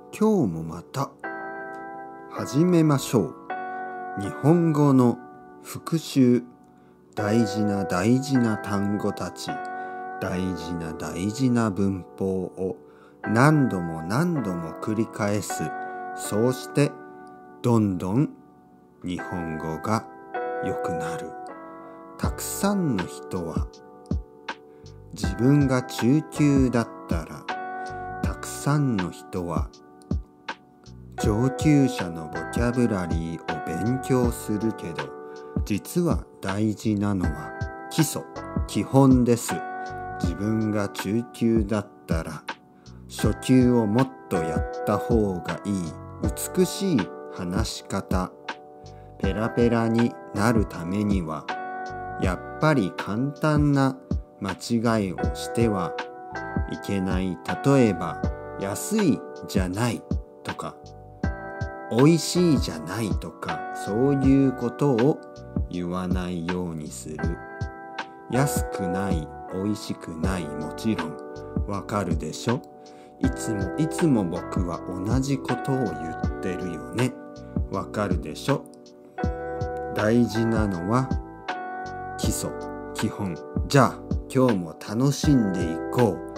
今日もまた始めましょう。日本語の復習。大事な大事な単語たち、大事な大事な文法を何度も何度も繰り返す。そうしてどんどん日本語が良くなる。たくさんの人は自分が中級だったら、たくさんの人は上級者のボキャブラリーを勉強するけど、実は大事なのは基礎、基本です。自分が中級だったら、初級をもっとやった方がいい。美しい話し方、ペラペラになるためには、やっぱり簡単な間違いをしてはいけない。例えば、安いじゃないとか、美味しいじゃないとか、そういうことを言わないようにする。安くない、美味しくない、もちろんわかるでしょ。いつも僕は同じことを言ってるよね。わかるでしょ。大事なのは基礎、基本。じゃあ今日も楽しんでいこう。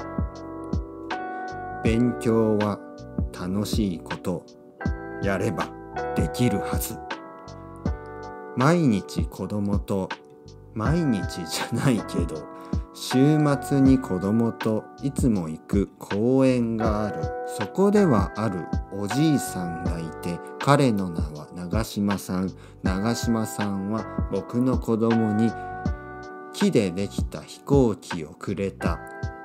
勉強は楽しいことやればできるはず。毎日子供と、毎日じゃないけど、週末に子供といつも行く公園がある。そこではあるおじいさんがいて、彼の名は長島さん。長島さんは僕の子供に木でできた飛行機をくれた。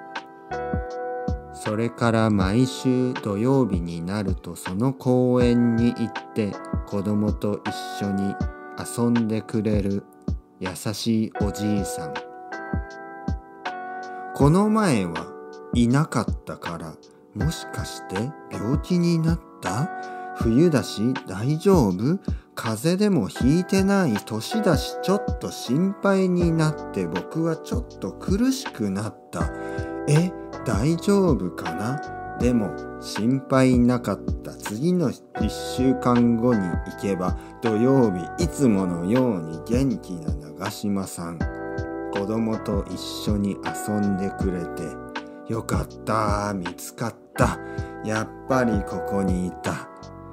それから毎週土曜日になるとその公園に行って子供と一緒に遊んでくれる優しいおじいさん。この前はいなかったから、もしかして病気になった？冬だし大丈夫？風邪でもひいてない？年だしちょっと心配になって僕はちょっと苦しくなった。大丈夫かな？でも心配なかった。次の1週間後に行けば土曜日、いつものように元気な長島さん。子供と一緒に遊んでくれてよかった。見つかった。やっぱりここにいた。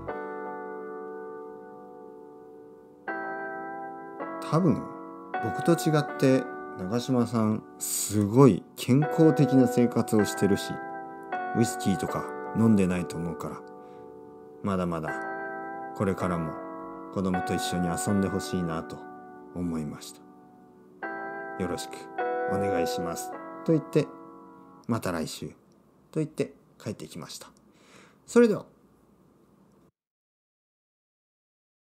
多分僕と違って長島さんすごい健康的な生活をしてるし、ウイスキーとか飲んでないと思うから、まだまだこれからも子供と一緒に遊んでほしいなと思いました。よろしくお願いしますと言って、また来週と言って帰ってきました。それでは。